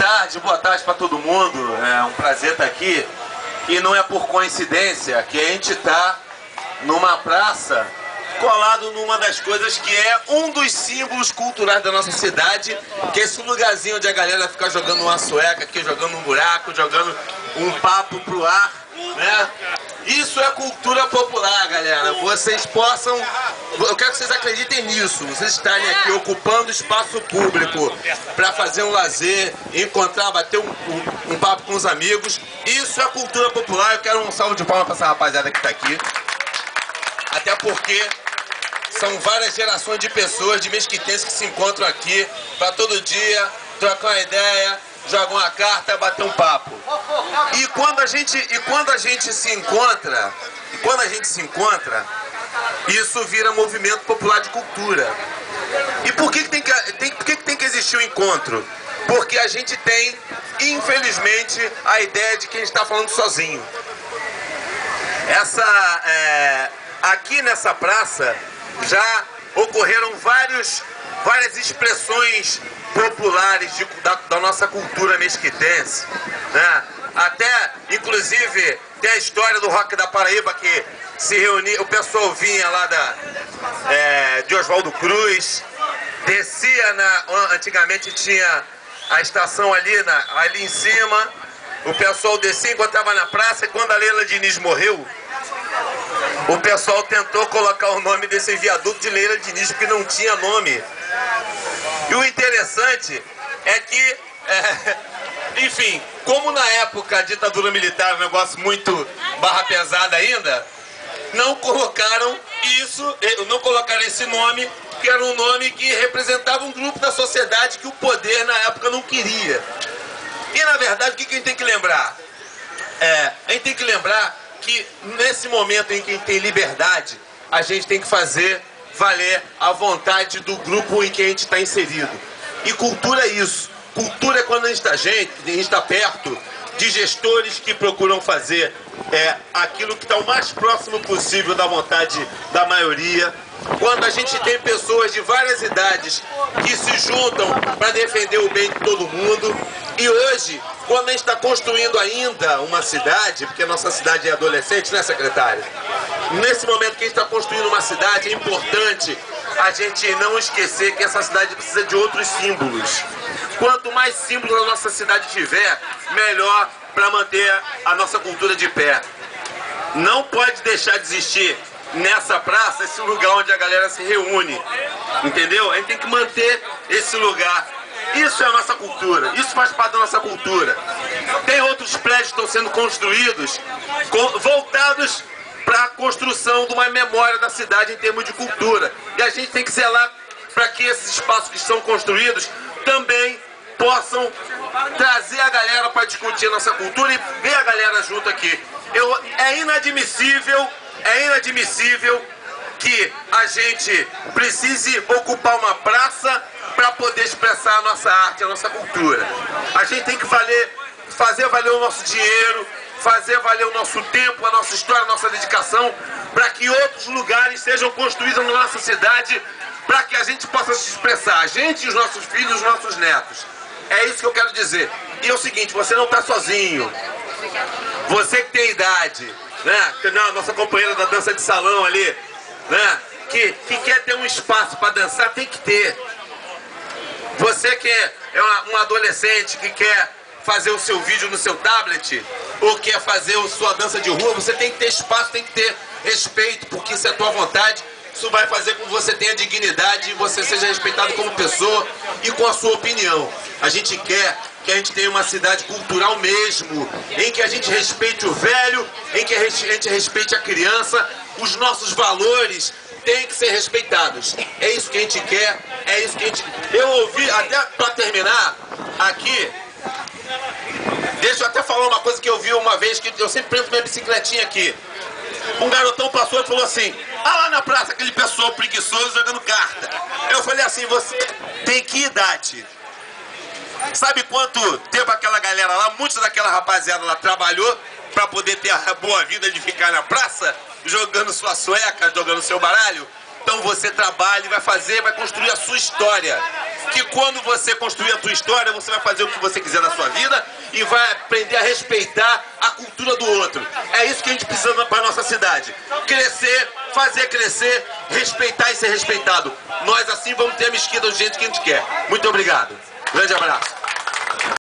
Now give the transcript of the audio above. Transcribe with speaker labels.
Speaker 1: boa tarde para todo mundo. É um prazer estar aqui. E não é por coincidência que a gente está numa praça colado numa das coisas que é um dos símbolos culturais da nossa cidade, que é esse lugarzinho onde a galera fica jogando uma sueca aqui, jogando um buraco, jogando um papo pro ar, né? Isso é cultura popular, galera. Vocês possam... Eu quero que vocês acreditem nisso. Vocês estarem aqui ocupando espaço público para fazer um lazer, encontrar, bater um papo com os amigos. Isso é cultura popular. Eu quero um salve de palmas para essa rapaziada que está aqui. Até porque são várias gerações de pessoas, de mesquitenses que se encontram aqui para todo dia trocar uma ideia, jogar uma carta, bater um papo. E quando a gente se encontra, isso vira movimento popular de cultura. E por que tem que existir o encontro? Porque a gente tem, infelizmente, a ideia de que a gente está falando sozinho. Aqui nessa praça já ocorreram várias expressões populares da nossa cultura mesquitense, né? Até, inclusive, tem a história do Rock da Paraíba, que se reunia, o pessoal vinha lá de Oswaldo Cruz, descia antigamente tinha a estação ali em cima, o pessoal descia, encontrava na praça, e quando a Leila Diniz morreu, o pessoal tentou colocar o nome desse viaduto de Leila Diniz, porque não tinha nome. E o interessante é que, enfim, como na época a ditadura militar era um negócio muito barra pesada ainda, não colocaram esse nome, que era um nome que representava um grupo da sociedade que o poder na época não queria. E na verdade, o que a gente tem que lembrar? A gente tem que lembrar que nesse momento em que a gente tem liberdade, a gente tem que fazer valer a vontade do grupo em que a gente está inserido. E cultura é isso. Cultura é quando a gente está perto de gestores que procuram fazer aquilo que está o mais próximo possível da vontade da maioria. Quando a gente tem pessoas de várias idades que se juntam para defender o bem de todo mundo. E hoje, quando a gente está construindo ainda uma cidade, porque a nossa cidade é adolescente, né, secretário? Nesse momento que a gente está construindo uma cidade, é importante a gente não esquecer que essa cidade precisa de outros símbolos. Quanto mais símbolos a nossa cidade tiver, melhor para manter a nossa cultura de pé. Não pode deixar de existir nessa praça esse lugar onde a galera se reúne, entendeu? A gente tem que manter esse lugar. Isso é a nossa cultura, isso faz parte da nossa cultura. Tem outros prédios que estão sendo construídos, voltados para a construção de uma memória da cidade em termos de cultura. E a gente tem que zelar para que esses espaços que estão construídos também possam trazer a galera para discutir a nossa cultura e ver a galera junto aqui. É inadmissível que a gente precise ocupar uma praça para poder expressar a nossa arte, a nossa cultura. A gente tem que fazer valer o nosso dinheiro, fazer valer o nosso tempo, a nossa história, a nossa dedicação, para que outros lugares sejam construídos na nossa cidade, para que a gente possa se expressar, a gente, os nossos filhos, os nossos netos. É isso que eu quero dizer. E é o seguinte, você não está sozinho. Você que tem idade, né? A nossa companheira da dança de salão ali, né? Que quer ter um espaço para dançar, tem que ter. Você que é um adolescente que quer fazer o seu vídeo no seu tablet, ou quer fazer a sua dança de rua, você tem que ter espaço, tem que ter respeito, porque isso é a tua vontade. Isso vai fazer com que você tenha dignidade e você seja respeitado como pessoa e com a sua opinião. A gente quer que a gente tenha uma cidade cultural mesmo, em que a gente respeite o velho, em que a gente respeite a criança, os nossos valores têm que ser respeitados. É isso que a gente quer, é isso que a gente... Eu ouvi, até para terminar, aqui, deixa eu até falar uma coisa que eu vi uma vez, que eu sempre prendo minha bicicletinha aqui. Um garotão passou e falou assim: ah, lá na praça aquele pessoal preguiçoso jogando carta. Eu falei assim: você tem que idade? Sabe quanto tempo aquela galera lá, muitos daquela rapaziada lá trabalhou para poder ter a boa vida de ficar na praça, jogando sua sueca, jogando seu baralho? Então você trabalha e vai construir a sua história. que quando você construir a tua história, você vai fazer o que você quiser na sua vida e vai aprender a respeitar a cultura do outro. É isso que a gente precisa para a nossa cidade. Crescer, fazer crescer, respeitar e ser respeitado. Nós assim vamos ter a mesquita do jeito que a gente quer. Muito obrigado. Grande abraço.